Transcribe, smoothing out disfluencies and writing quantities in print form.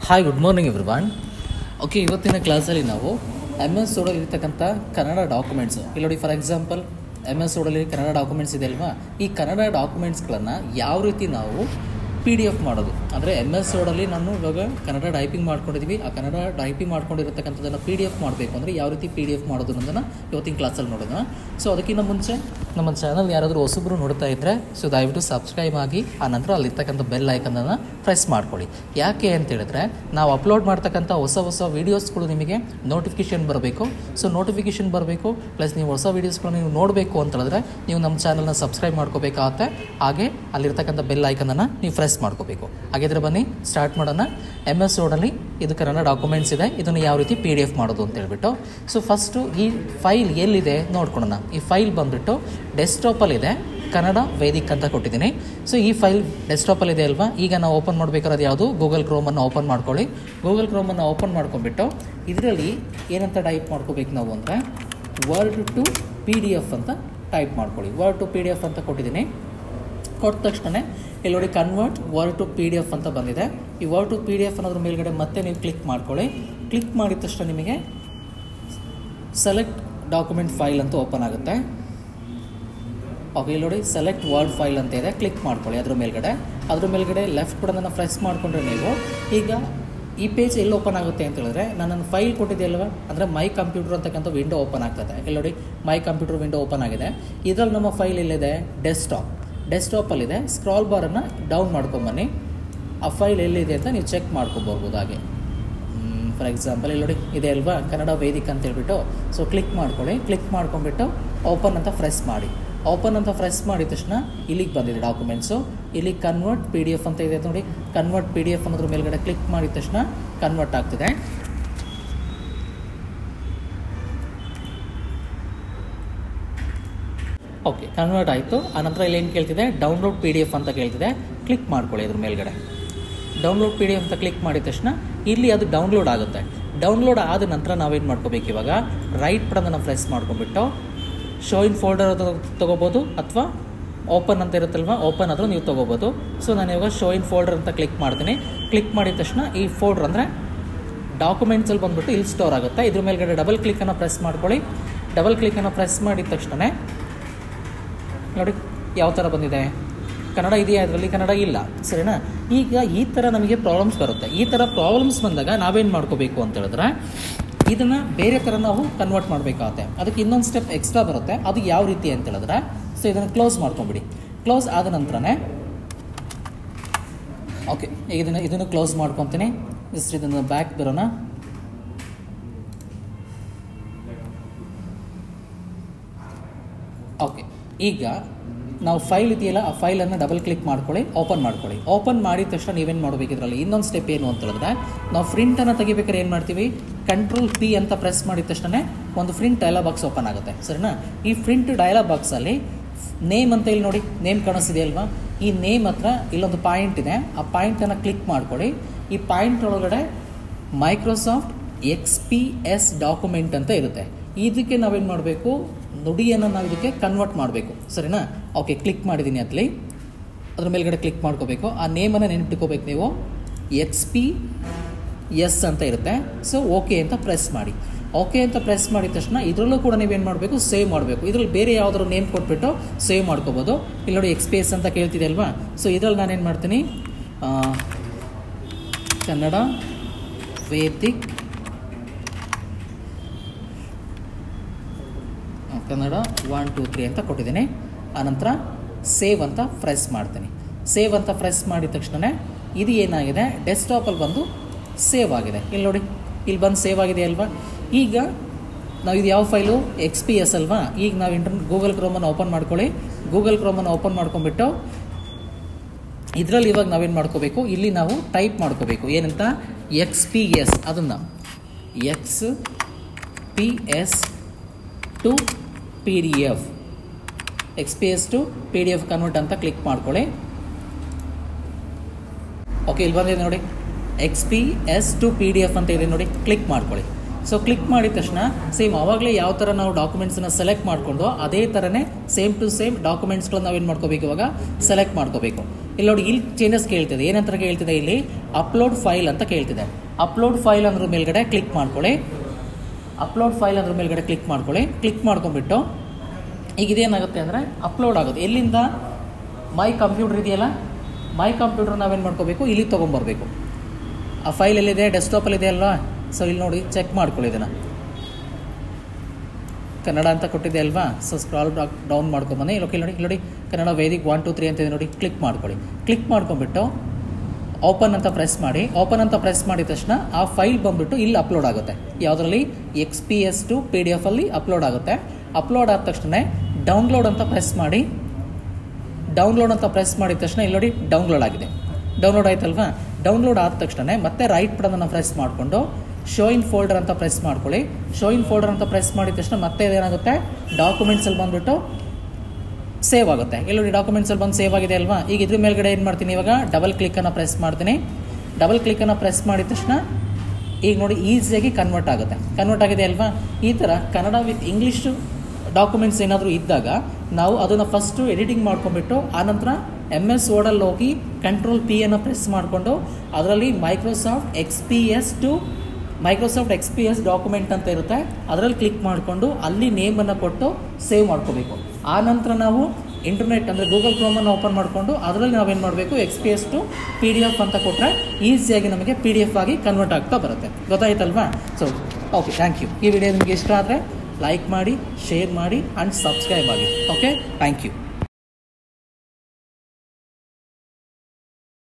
Hi good morning everyone. Okay, ಇವತ್ತಿನ ಕ್ಲಾಸಲ್ಲಿ ನಾವು MS Word ಇರತಕ್ಕಂಥ ಕನ್ನಡ ಡಾಕ್ಯುಮೆಂಟ್ಸು ಇಲ್ಲಿ ನೋಡಿ. For example MS Word Kannada documents ಇದೆ ಅಲ್ವಾ, ಈ ಕನ್ನಡ ಡಾಕ್ಯುಮೆಂಟ್ಸ್ಗಳನ್ನು ಯಾವ ರೀತಿ ನಾವು PDF ಮಾಡೋದು ಅಂದರೆ MS Word ನಾನು ಇವಾಗ ಕನ್ನಡ ಟೈಪಿಂಗ್ ಮಾಡ್ಕೊಂಡಿದ್ದೀವಿ. ಆ ಕನ್ನಡ ಟೈಪಿಂಗ್ ಮಾಡ್ಕೊಂಡಿರತಕ್ಕಂಥದ್ದನ್ನು PDF ಮಾಡಬೇಕು ಅಂದರೆ ಯಾವ ರೀತಿ PDF ಮಾಡೋದು ಅನ್ನೋದನ್ನು ಇವತ್ತಿನ ಕ್ಲಾಸಲ್ಲಿ ನೋಡೋಣ. ಸೊ ಅದಕ್ಕಿಂತ ಮುಂಚೆ ನಮ್ಮ ಚಾನಲ್ ಯಾರಾದರೂ ಹೊಸಬ್ರು ನೋಡ್ತಾ ಇದ್ದರೆ ಸೊ ದಯವಿಟ್ಟು ಸಬ್ಸ್ಕ್ರೈಬ್ ಆಗಿ, ಆ ನಂತರ ಅಲ್ಲಿರ್ತಕ್ಕಂಥ ಬೆಲ್ ಐಕನನ್ನು ಪ್ರೆಸ್ ಮಾಡ್ಕೊಳ್ಳಿ. ಯಾಕೆ ಅಂತ ಹೇಳಿದ್ರೆ ನಾವು ಅಪ್ಲೋಡ್ ಮಾಡ್ತಕ್ಕಂಥ ಹೊಸ ವೀಡಿಯೋಸ್ಗಳು ನಿಮಗೆ ನೋಟಿಫಿಕೇಷನ್ ಬರಬೇಕು. ಸೊ ನೋಟಿಫಿಕೇಷನ್ ಬರಬೇಕು ಪ್ಲಸ್ ನೀವು ಹೊಸ ವೀಡಿಯೋಸ್ಗಳು ನೀವು ನೋಡಬೇಕು ಅಂತ ಹೇಳಿದ್ರೆ ನೀವು ನಮ್ಮ ಚಾನಲ್ನ ಸಬ್ಸ್ಕ್ರೈಬ್ ಮಾಡ್ಕೋಬೇಕಾಗತ್ತೆ. ಹಾಗೆ ಅಲ್ಲಿರ್ತಕ್ಕಂಥ ಬೆಲ್ ಐಕನನ್ನು ನೀವು ಪ್ರೆಸ್ ಮಾಡ್ಕೋಬೇಕು. ಹಾಗಿದ್ರೆ ಬನ್ನಿ ಸ್ಟಾರ್ಟ್ ಮಾಡೋಣ. MS Word ಇದು ಕನ್ನಡ ಡಾಕ್ಯುಮೆಂಟ್ಸ್ ಇದೆ, ಇದನ್ನು ಯಾವ ರೀತಿ PDF ಮಾಡೋದು ಅಂತ ಹೇಳ್ಬಿಟ್ಟು. ಸೊ ಫಸ್ಟು ಈ ಫೈಲ್ ಎಲ್ಲಿದೆ ನೋಡ್ಕೊಳ್ಳೋಣ. ಈ ಫೈಲ್ ಬಂದುಬಿಟ್ಟು ಡೆಸ್ಕ್ಟಾಪಲ್ಲಿದೆ, ಕನ್ನಡ ವೇದಿಕ್ ಅಂತ ಕೊಟ್ಟಿದ್ದೀನಿ. ಸೊ ಈ ಫೈಲ್ ಡೆಸ್ಕ್ಟಾಪಲ್ಲಿದೆ ಅಲ್ವಾ. ಈಗ ನಾವು ಓಪನ್ ಮಾಡಬೇಕಾದ್ರೆ ಯಾವುದು ಗೂಗಲ್ ಕ್ರೋಮನ್ನು ಓಪನ್ ಮಾಡ್ಕೊಳ್ಳಿ. ಗೂಗಲ್ ಕ್ರೋಮನ್ನು ಓಪನ್ ಮಾಡ್ಕೊಂಡ್ಬಿಟ್ಟು ಇದರಲ್ಲಿ ಏನಂತ ಟೈಪ್ ಮಾಡ್ಕೋಬೇಕು ನಾವು ಅಂದರೆ Word to PDF ಅಂತ ಟೈಪ್ ಮಾಡ್ಕೊಳ್ಳಿ. Word to PDF ಅಂತ ಕೊಟ್ಟಿದ್ದೀನಿ. ಕೊಟ್ಟ ತಕ್ಷಣ ಇಲ್ಲಿ ನೋಡಿ ಕನ್ವರ್ಟ್ Word to PDF ಅಂತ ಬಂದಿದೆ. ಈ Word to PDF ಅನ್ನೋದ್ರ ಮೇಲ್ಗಡೆ ಮತ್ತೆ ನೀವು ಕ್ಲಿಕ್ ಮಾಡ್ಕೊಳ್ಳಿ. ಕ್ಲಿಕ್ ಮಾಡಿದ ತಕ್ಷಣ ನಿಮಗೆ ಸೆಲೆಕ್ಟ್ ಡಾಕ್ಯುಮೆಂಟ್ ಫೈಲ್ ಅಂತ ಓಪನ್ ಆಗುತ್ತೆ. ಓಕೆ, ಇಲ್ಲಿ ನೋಡಿ ಸೆಲೆಕ್ಟ್ ವರ್ಡ್ ಫೈಲ್ ಅಂತ ಇದೆ, ಕ್ಲಿಕ್ ಮಾಡ್ಕೊಳ್ಳಿ ಅದ್ರ ಮೇಲ್ಗಡೆ ಲೆಫ್ಟ್ ಬಟನನ್ನು ಪ್ರೆಸ್ ಮಾಡಿಕೊಂಡ್ರೆ ನೀವು ಈಗ ಈ ಪೇಜ್ ಎಲ್ಲಿ ಓಪನ್ ಆಗುತ್ತೆ ಅಂತ ಹೇಳಿದ್ರೆ ನಾನು ಫೈಲ್ ಕೊಟ್ಟಿದ್ದೆ ಅಲ್ವಾ, ಅಂದರೆ ಮೈ ಕಂಪ್ಯೂಟರ್ ಅಂತಕ್ಕಂಥ ವಿಂಡೋ ಓಪನ್ ಆಗ್ತದೆ. ಇಲ್ಲಿ ನೋಡಿ ಮೈ ಕಂಪ್ಯೂಟರ್ ವಿಂಡೋ ಓಪನ್ ಆಗಿದೆ. ಇದರಲ್ಲಿ ನಮ್ಮ ಫೈಲ್ ಎಲ್ಲಿದೆ ಡೆಸ್ಕ್ಟಾಪಲ್ಲಿದೆ. Scroll ಬಾರನ್ನು down ಮಾಡ್ಕೊಂಬನ್ನಿ. ಆ ಫೈಲ್ ಎಲ್ಲಿದೆ ಅಂತ ನೀವು ಚೆಕ್ ಮಾಡ್ಕೊಬೋದು. ಹಾಗೆ ಫಾರ್ ಎಕ್ಸಾಂಪಲ್ ಇಲ್ಲಿ ನೋಡಿ ಇದೆ ಅಲ್ವಾ ಕನ್ನಡ ವೇದಿಕ್ ಅಂತ ಹೇಳ್ಬಿಟ್ಟು. ಸೊ ಕ್ಲಿಕ್ ಮಾಡ್ಕೊಳ್ಳಿ. ಕ್ಲಿಕ್ ಮಾಡ್ಕೊಂಡ್ಬಿಟ್ಟು ಓಪನ್ ಅಂತ ಪ್ರೆಸ್ ಮಾಡಿ. ಓಪನ್ ಅಂತ ಪ್ರೆಸ್ ಮಾಡಿದ ತಕ್ಷಣ ಇಲ್ಲಿಗೆ ಬಂದಿದೆ ಡಾಕ್ಯುಮೆಂಟ್ಸು. ಇಲ್ಲಿ ಕನ್ವರ್ಟ್ PDF ಅಂತ ಇದೆ ನೋಡಿ. ಕನ್ವರ್ಟ್ PDF ಅನ್ನೋದ್ರ ಮೇಲ್ಗಡೆ ಕ್ಲಿಕ್ ಮಾಡಿದ ತಕ್ಷಣ ಕನ್ವರ್ಟ್ ಆಗ್ತಿದೆ. ಓಕೆ, ಕನ್ವರ್ಟ್ ಆಯಿತು. ಆನಂತರ ಇಲ್ಲಿ ಏನು ಕೇಳ್ತಿದೆ ಡೌನ್ಲೋಡ್ PDF ಅಂತ ಕೇಳ್ತಿದೆ. ಕ್ಲಿಕ್ ಮಾಡ್ಕೊಳ್ಳಿ ಅದ್ರ ಮೇಲ್ಗಡೆ. ಡೌನ್ಲೋಡ್ PDF ಅಂತ ಕ್ಲಿಕ್ ಮಾಡಿದ ತಕ್ಷಣ ಇಲ್ಲಿ ಅದು ಡೌನ್ಲೋಡ್ ಆಗುತ್ತೆ. ಡೌನ್ಲೋಡ್ ಆದ ನಂತರ ನಾವೇನು ಮಾಡ್ಕೋಬೇಕು, ಇವಾಗ ರೈಟ್ ಬಟನನ್ನು ಪ್ರೆಸ್ ಮಾಡ್ಕೊಂಡ್ಬಿಟ್ಟು ಶೋ ಇನ್ ಫೋಲ್ಡರ್ ಅದು ತೊಗೋಬೋದು ಅಥವಾ ಓಪನ್ ಅಂತ ಇರುತ್ತಲ್ವ, ಓಪನ್ ಆದರೂ ನೀವು ತೊಗೋಬೋದು. ಸೊ ನಾನು ಇವಾಗ ಶೋ ಇನ್ ಫೋಲ್ಡರ್ ಅಂತ ಕ್ಲಿಕ್ ಮಾಡ್ತೀನಿ. ಕ್ಲಿಕ್ ಮಾಡಿದ ತಕ್ಷಣ ಈ ಫೋಲ್ಡರ್ ಅಂದರೆ ಡಾಕ್ಯುಮೆಂಟ್ಸಲ್ಲಿ ಬಂದುಬಿಟ್ಟು ಇಲ್ಲಿ ಸ್ಟೋರ್ ಆಗುತ್ತೆ. ಇದ್ರ ಮೇಲ್ಗಡೆ ಡಬಲ್ ಕ್ಲಿಕ್ಕನ್ನು ಪ್ರೆಸ್ ಮಾಡ್ಕೊಳ್ಳಿ. ಡಬಲ್ ಕ್ಲಿಕ್ಕನ್ನು ಪ್ರೆಸ್ ಮಾಡಿದ ತಕ್ಷಣ ನೋಡಿ ಯಾವ ಥರ ಬಂದಿದೆ. ಕನ್ನಡ ಇದೆಯಾ ಇದರಲ್ಲಿ? ಕನ್ನಡ ಇಲ್ಲ, ಸರಿನಾ? ಈಗ ಈ ಥರ ನಮಗೆ ಪ್ರಾಬ್ಲಮ್ಸ್ ಬರುತ್ತೆ. ಈ ಥರ ಪ್ರಾಬ್ಲಮ್ಸ್ ಬಂದಾಗ ನಾವೇನು ಮಾಡ್ಕೋಬೇಕು ಅಂತ ಹೇಳಿದ್ರೆ ಇದನ್ನು ಬೇರೆ ಥರ ನಾವು ಕನ್ವರ್ಟ್ ಮಾಡಬೇಕಾಗುತ್ತೆ. ಅದಕ್ಕೆ ಇನ್ನೊಂದು ಸ್ಟೆಪ್ ಎಕ್ಸ್ಟ್ರಾ ಬರುತ್ತೆ. ಅದು ಯಾವ ರೀತಿ ಅಂತ ಹೇಳಿದ್ರೆ ಸೊ ಇದನ್ನು ಕ್ಲೋಸ್ ಮಾಡ್ಕೊಂಬಿಡಿ. ಕ್ಲೋಸ್ ಆದ ನಂತರನೇ ಓಕೆ ಇದನ್ನು ಕ್ಲೋಸ್ ಮಾಡ್ಕೊತೀನಿ. ಜಸ್ಟ್ ಇದನ್ನು ಬ್ಯಾಕ್ ಬರೋಣ. ಓಕೆ, ಈಗ ನಾವು ಫೈಲ್ ಇದೆಯಲ್ಲ ಆ ಫೈಲನ್ನು ಡಬಲ್ ಕ್ಲಿಕ್ ಮಾಡ್ಕೊಳ್ಳಿ, ಓಪನ್ ಮಾಡ್ಕೊಳ್ಳಿ. ಓಪನ್ ಮಾಡಿದ ತಕ್ಷಣ ನೀವೇನು ಮಾಡಬೇಕು, ಇದರಲ್ಲಿ ಇನ್ನೊಂದು ಸ್ಟೆಪ್ ಏನು ಅಂತ ಹೇಳಿದ್ರೆ ನಾವು ಪ್ರಿಂಟನ್ನು ತೆಗಿಬೇಕಾದ್ರೆ ಏನು ಮಾಡ್ತೀವಿ, Ctrl P ಅಂತ ಪ್ರೆಸ್ ಮಾಡಿದ ತಕ್ಷಣ ಒಂದು ಪ್ರಿಂಟ್ ಡೈಲಾಗ್ ಬಾಕ್ಸ್ ಓಪನ್ ಆಗುತ್ತೆ, ಸರಿನಾ? ಈ ಪ್ರಿಂಟ್ ಡೈಲಾಗ್ ಬಾಕ್ಸಲ್ಲಿ ನೇಮ್ ಅಂತ ಇಲ್ಲಿ ನೋಡಿ ನೇಮ್ ಕಾಣಿಸ್ತಿದೆ ಅಲ್ವಾ. ಈ ನೇಮ್ ಹತ್ರ ಇಲ್ಲೊಂದು ಪಾಯಿಂಟ್ ಇದೆ. ಆ ಪಾಯಿಂಟನ್ನು ಕ್ಲಿಕ್ ಮಾಡ್ಕೊಳ್ಳಿ. ಈ ಪಾಯಿಂಟ್ ಒಳಗಡೆ ಮೈಕ್ರೋಸಾಫ್ಟ್ XPS ಡಾಕ್ಯುಮೆಂಟ್ ಅಂತ ಇರುತ್ತೆ. ಇದಕ್ಕೆ ನಾವೇನು ಮಾಡಬೇಕು, ನುಡಿಯನ್ನು ನಾವು ಇದಕ್ಕೆ ಕನ್ವರ್ಟ್ ಮಾಡಬೇಕು, ಸರಿನಾ? ಓಕೆ, ಕ್ಲಿಕ್ ಮಾಡಿದ್ದೀನಿ. ಅದ್ರ ಮೇಲ್ಗಡೆ ಕ್ಲಿಕ್ ಮಾಡ್ಕೋಬೇಕು. ಆ ನೇಮನ್ನು ನೆನಪಿಟ್ಕೋಬೇಕು ನೀವು. XPS ಅಂತ ಇರುತ್ತೆ. ಸೊ ಓಕೆ ಅಂತ ಪ್ರೆಸ್ ಮಾಡಿ. ಓಕೆ ಅಂತ ಪ್ರೆಸ್ ಮಾಡಿದ ತಕ್ಷಣ ಇದರಲ್ಲೂ ಕೂಡ ನೀವೇನು ಮಾಡಬೇಕು, ಸೇವ್ ಮಾಡಬೇಕು. ಇದರಲ್ಲಿ ಬೇರೆ ಯಾವುದಾದ್ರು ನೇಮ್ ಕೊಟ್ಬಿಟ್ಟು ಸೇವ್ ಮಾಡ್ಕೋಬೋದು. ಇಲ್ಲಿ ನೋಡಿ XPS ಅಂತ ಕೇಳ್ತಿದೆ ಅಲ್ವಾ. ಸೊ ಇದರಲ್ಲಿ ನಾನೇನು ಮಾಡ್ತೀನಿ, ಕನ್ನಡ ವೇದಿಕ್ ಕನ್ನಡ 1 2 3 ಅಂತ ಕೊಟ್ಟಿದ್ದೀನಿ. ಆನಂತರ ಸೇವ್ ಅಂತ ಪ್ರೆಸ್ ಮಾಡ್ತೀನಿ. ಸೇವ್ ಅಂತ ಪ್ರೆಸ್ ಮಾಡಿದ ತಕ್ಷಣ ಇದು ಏನಾಗಿದೆ, ಡೆಸ್ಕ್ಟಾಪಲ್ಲಿ ಬಂದು ಸೇವ್ ಆಗಿದೆ. ಇಲ್ಲಿ ನೋಡಿ ಇಲ್ಲಿ ಬಂದು ಸೇವ್ ಆಗಿದೆ ಅಲ್ವಾ. ಈಗ ನಾವು ಇದು ಯಾವ ಫೈಲು, XPS ಅಲ್ವಾ. ಈಗ ನಾವು ಗೂಗಲ್ ಕ್ರೋಮನ್ನು ಓಪನ್ ಮಾಡ್ಕೊಳ್ಳಿ. ಗೂಗಲ್ ಕ್ರೋಮನ್ನು ಓಪನ್ ಮಾಡ್ಕೊಂಡ್ಬಿಟ್ಟು ಇದರಲ್ಲಿ ಇವಾಗ ನಾವೇನು ಮಾಡ್ಕೋಬೇಕು, ಇಲ್ಲಿ ನಾವು ಟೈಪ್ ಮಾಡ್ಕೋಬೇಕು ಏನಂತ, XPS ಅದನ್ನು XPS to PDF XPS to PDF convert ಅಂತ ಕ್ಲಿಕ್ ಮಾಡ್ಕೊಳ್ಳಿ. ಓಕೆ, ಇಲ್ಲಿ ಬಂದಿದೆ ನೋಡಿ XPS ಟು PDF ಅಂತ ಇದೆ ನೋಡಿ. ಕ್ಲಿಕ್ ಮಾಡ್ಕೊಳ್ಳಿ. ಸೊ ಕ್ಲಿಕ್ ಮಾಡಿದ ತಕ್ಷಣ ಸೇಮ್ ಆವಾಗಲೇ ಯಾವ ಥರ ನಾವು ಡಾಕ್ಯುಮೆಂಟ್ಸನ್ನು ಸೆಲೆಕ್ಟ್ ಮಾಡಿಕೊಂಡು ಅದೇ ಥರನೇ ಸೇಮ್ ಟು ಸೇಮ್ ಡಾಕ್ಯುಮೆಂಟ್ಸ್ಗಳನ್ನ ನಾವೇನು ಮಾಡ್ಕೋಬೇಕು ಇವಾಗ ಸೆಲೆಕ್ಟ್ ಮಾಡ್ಕೋಬೇಕು. ಇಲ್ಲಿ ನೋಡಿ ಇಲ್ಲಿ ಚೇಂಜಸ್ ಕೇಳ್ತಿದೆ, ಏನಂತ ಕೇಳ್ತಿದೆ ಇಲ್ಲಿ ಅಪ್ಲೋಡ್ ಫೈಲ್ ಅಂತ ಕೇಳ್ತಿದೆ. ಅಪ್ಲೋಡ್ ಫೈಲ್ ಅಂದ್ರ ಮೇಲ್ಗಡೆ ಕ್ಲಿಕ್ ಮಾಡ್ಕೊಳ್ಳಿ. ಅಪ್ಲೋಡ್ ಫೈಲ್ ಅಂದ್ರ ಮೇಲ್ಗಡೆ ಕ್ಲಿಕ್ ಮಾಡ್ಕೊಳ್ಳಿ. ಕ್ಲಿಕ್ ಮಾಡ್ಕೊಂಡ್ಬಿಟ್ಟು ಈಗ ಇದೇನಾಗುತ್ತೆ ಅಂದರೆ ಅಪ್ಲೋಡ್ ಆಗೋದು ಎಲ್ಲಿಂದ, ಮೈ ಕಂಪ್ಯೂಟರ್ ಇದೆಯಲ್ಲ, ಮೈ ಕಂಪ್ಯೂಟರ್ ನಾವೇನು ಮಾಡ್ಕೋಬೇಕು ಇಲ್ಲಿ ತೊಗೊಂಬರ್ಬೇಕು. ಆ ಫೈಲ್ ಎಲ್ಲಿದೆ, ಡೆಸ್ಕ್ಟಾಪಲ್ಲಿದೆ ಅಲ್ವಾ. ಸೊ ಇಲ್ಲಿ ನೋಡಿ ಚೆಕ್ ಮಾಡ್ಕೊಳ್ಳಿ, ಇದನ್ನು ಕನ್ನಡ ಅಂತ ಕೊಟ್ಟಿದೆ ಅಲ್ವಾ. ಸೊ ಸ್ಕ್ರಾಲ್ ಡೌನ್ ಮಾಡ್ಕೊಂಬನ್ನಿ. ಇಲ್ಲಿ ನೋಡಿ ಕನ್ನಡ ವೇದಿಕ್ 1 2 3 ಅಂತ ಇದೆ ನೋಡಿ, ಕ್ಲಿಕ್ ಮಾಡ್ಕೊಳ್ಳಿ. ಕ್ಲಿಕ್ ಮಾಡ್ಕೊಂಡ್ಬಿಟ್ಟು ಓಪನ್ ಅಂತ ಪ್ರೆಸ್ ಮಾಡಿ. ಓಪನ್ ಅಂತ ಪ್ರೆಸ್ ಮಾಡಿದ ತಕ್ಷಣ ಆ ಫೈಲ್ ಬಂದುಬಿಟ್ಟು ಇಲ್ಲಿ ಅಪ್ಲೋಡ್ ಆಗುತ್ತೆ. ಯಾವುದರಲ್ಲಿ XPS ಟು PDF ಅಲ್ಲಿ ಅಪ್ಲೋಡ್ ಆಗುತ್ತೆ. ಅಪ್ಲೋಡ್ ಆದ ತಕ್ಷಣ ಡೌನ್ಲೋಡ್ ಅಂತ ಪ್ರೆಸ್ ಮಾಡಿ. ಡೌನ್ಲೋಡ್ ಅಂತ ಪ್ರೆಸ್ ಮಾಡಿದ ತಕ್ಷಣ ಇಲ್ಲಿ ನೋಡಿ ಡೌನ್ಲೋಡ್ ಆಗಿದೆ. ಡೌನ್ಲೋಡ್ ಆಯ್ತಲ್ವಾ. ಡೌನ್ಲೋಡ್ ಆದ ತಕ್ಷಣ ಮತ್ತೆ ರೈಟ್ ಬಟನ್ನ ಪ್ರೆಸ್ ಮಾಡಿಕೊಂಡು ಶೋ ಇನ್ ಫೋಲ್ಡರ್ ಅಂತ ಪ್ರೆಸ್ ಮಾಡ್ಕೊಳ್ಳಿ. ಶೋ ಇನ್ ಫೋಲ್ಡರ್ ಅಂತ ಪ್ರೆಸ್ ಮಾಡಿದ ತಕ್ಷಣ ಮತ್ತೆ ಇದೇನಾಗುತ್ತೆ, ಡಾಕ್ಯುಮೆಂಟ್ಸಲ್ಲಿ ಬಂದುಬಿಟ್ಟು ಸೇವ್ ಆಗುತ್ತೆ. ಇಲ್ಲಿ ಡಾಕ್ಯುಮೆಂಟ್ಸಲ್ಲಿ ಬಂದು ಸೇವ್ ಆಗಿದೆ ಅಲ್ವಾ. ಈಗ ಇದ್ರ ಮೇಲ್ಗಡೆ ಏನು ಮಾಡ್ತೀನಿ, ಇವಾಗ ಡಬಲ್ ಕ್ಲಿಕ್ಕನ್ನು ಪ್ರೆಸ್ ಮಾಡ್ತೀನಿ. ಡಬಲ್ ಕ್ಲಿಕ್ಕನ್ನು ಪ್ರೆಸ್ ಮಾಡಿದ ತಕ್ಷಣ ಈಗ ನೋಡಿ ಈಸಿಯಾಗಿ ಕನ್ವರ್ಟ್ ಆಗುತ್ತೆ. ಕನ್ವರ್ಟ್ ಆಗಿದೆ ಅಲ್ವಾ. ಈ ಥರ ಕನ್ನಡ ವಿತ್ ಇಂಗ್ಲೀಷ್ ಡಾಕ್ಯುಮೆಂಟ್ಸ್ ಏನಾದರೂ ಇದ್ದಾಗ ನಾವು ಅದನ್ನು ಫಸ್ಟು ಎಡಿಟಿಂಗ್ ಮಾಡ್ಕೊಂಡ್ಬಿಟ್ಟು ಆನಂತರ MS ವರ್ಡಲ್ಲಿ ಹೋಗಿ ಕಂಟ್ರೋಲ್ P ಅನ್ನು ಪ್ರೆಸ್ ಮಾಡಿಕೊಂಡು ಅದರಲ್ಲಿ ಮೈಕ್ರೋಸಾಫ್ಟ್ XPS ಡಾಕ್ಯುಮೆಂಟ್ ಅಂತ ಇರುತ್ತೆ, ಅದರಲ್ಲಿ ಕ್ಲಿಕ್ ಮಾಡಿಕೊಂಡು ಅಲ್ಲಿ ನೇಮನ್ನು ಕೊಟ್ಟು ಸೇವ್ ಮಾಡ್ಕೋಬೇಕು. ಆ ನಂತರ ನಾವು ಇಂಟರ್ನೆಟ್ ಅಂದರೆ ಗೂಗಲ್ ಕ್ರೋಮನ್ನು ಓಪನ್ ಮಾಡಿಕೊಂಡು ಅದರಲ್ಲಿ ನಾವೇನು ಮಾಡಬೇಕು, XPS ಟು PDF ಅಂತ ಕೊಟ್ಟರೆ ಈಸಿಯಾಗಿ ನಮಗೆ PDF ಆಗಿ ಕನ್ವರ್ಟ್ ಆಗ್ತಾ ಬರುತ್ತೆ. ಗೊತ್ತಾಯ್ತಲ್ವಾ. So okay, thank you. ಈ ವಿಡಿಯೋ ನಿಮಗೆ ಇಷ್ಟ ಆದರೆ ಲೈಕ್ ಮಾಡಿ, ಶೇರ್ ಮಾಡಿ ಆ್ಯಂಡ್ ಸಬ್ಸ್ಕ್ರೈಬ್ ಆಗಿ. Okay, thank you.